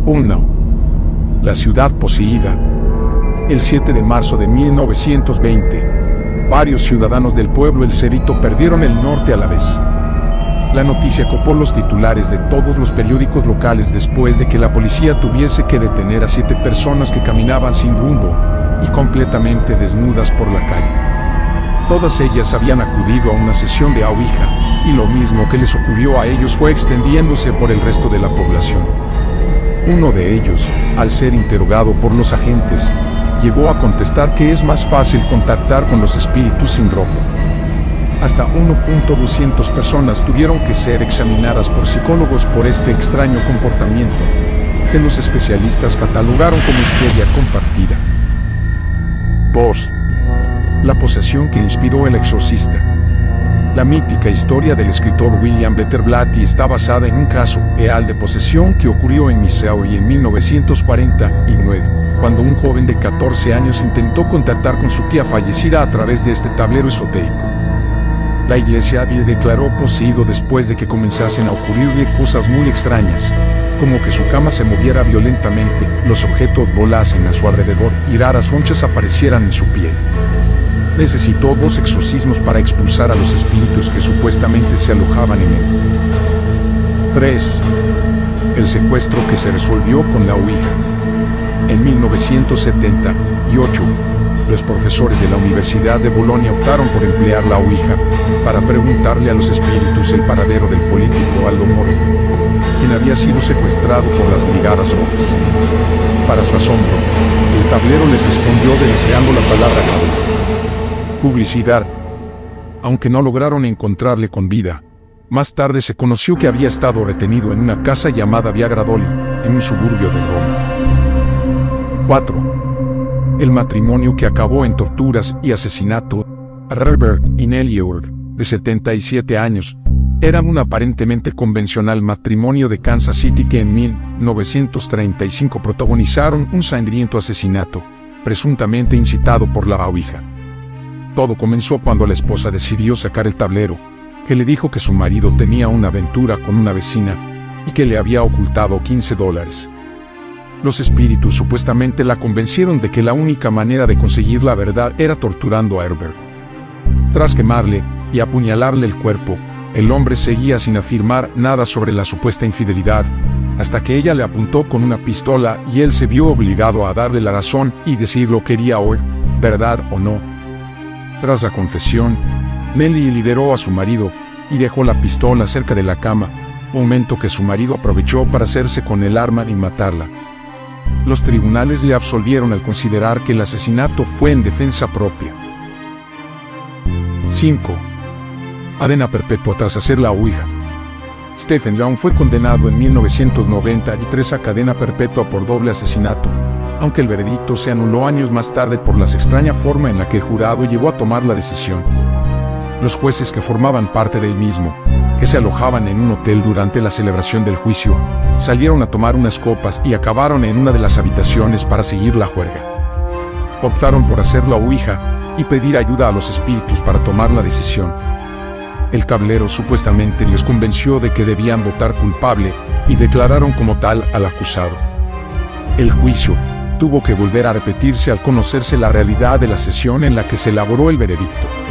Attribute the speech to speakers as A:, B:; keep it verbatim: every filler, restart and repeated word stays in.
A: uno. La ciudad poseída. El siete de marzo de mil novecientos veinte, varios ciudadanos del pueblo El Cerrito perdieron el norte a la vez. La noticia copó los titulares de todos los periódicos locales después de que la policía tuviese que detener a siete personas que caminaban sin rumbo y completamente desnudas por la calle. Todas ellas habían acudido a una sesión de Ouija, y lo mismo que les ocurrió a ellos fue extendiéndose por el resto de la población. Uno de ellos, al ser interrogado por los agentes, llegó a contestar que es más fácil contactar con los espíritus sin ropa. Hasta uno punto doscientas personas tuvieron que ser examinadas por psicólogos por este extraño comportamiento, que los especialistas catalogaron como histeria compartida. dos. La posesión que inspiró El Exorcista. La mítica historia del escritor William Peter Blatty está basada en un caso real de posesión que ocurrió en Missouri en mil novecientos cuarenta y nueve, cuando un joven de catorce años intentó contactar con su tía fallecida a través de este tablero esotérico. La iglesia le declaró poseído después de que comenzasen a ocurrirle cosas muy extrañas, como que su cama se moviera violentamente, los objetos volasen a su alrededor y raras ronchas aparecieran en su piel. Necesitó dos exorcismos para expulsar a los espíritus que supuestamente se alojaban en él. tres. El secuestro que se resolvió con la Ouija. En mil novecientos setenta y ocho, los profesores de la Universidad de Bolonia optaron por emplear la Ouija para preguntarle a los espíritus el paradero del político Aldo Moro, quien había sido secuestrado por las Brigadas Rojas. Para su asombro, el tablero les respondió deletreando la palabra publicidad. Aunque no lograron encontrarle con vida, más tarde se conoció que había estado retenido en una casa llamada Via Gradoli, en un suburbio de Roma. cuatro. El matrimonio que acabó en torturas y asesinato. Herbert y Nellie Ord, de setenta y siete años, eran un aparentemente convencional matrimonio de Kansas City que en mil novecientos treinta y cinco protagonizaron un sangriento asesinato, presuntamente incitado por la Ouija. Todo comenzó cuando la esposa decidió sacar el tablero, que le dijo que su marido tenía una aventura con una vecina y que le había ocultado quince dólares. Los espíritus supuestamente la convencieron de que la única manera de conseguir la verdad era torturando a Herbert. Tras quemarle y apuñalarle el cuerpo, el hombre seguía sin afirmar nada sobre la supuesta infidelidad, hasta que ella le apuntó con una pistola y él se vio obligado a darle la razón y decir lo quería oír, verdad o no. Tras la confesión, Nellie liberó a su marido y dejó la pistola cerca de la cama, momento que su marido aprovechó para hacerse con el arma y matarla. Los tribunales le absolvieron al considerar que el asesinato fue en defensa propia. cinco. Cadena perpetua tras hacer la Ouija. Stephen Young fue condenado en mil novecientos noventa y tres a cadena perpetua por doble asesinato, aunque el veredicto se anuló años más tarde por la extraña forma en la que el jurado llegó a tomar la decisión. Los jueces que formaban parte del mismo, que se alojaban en un hotel durante la celebración del juicio, salieron a tomar unas copas y acabaron en una de las habitaciones para seguir la juerga. Optaron por hacer la Ouija y pedir ayuda a los espíritus para tomar la decisión. El tablero supuestamente les convenció de que debían votar culpable y declararon como tal al acusado. El juicio tuvo que volver a repetirse al conocerse la realidad de la sesión en la que se elaboró el veredicto.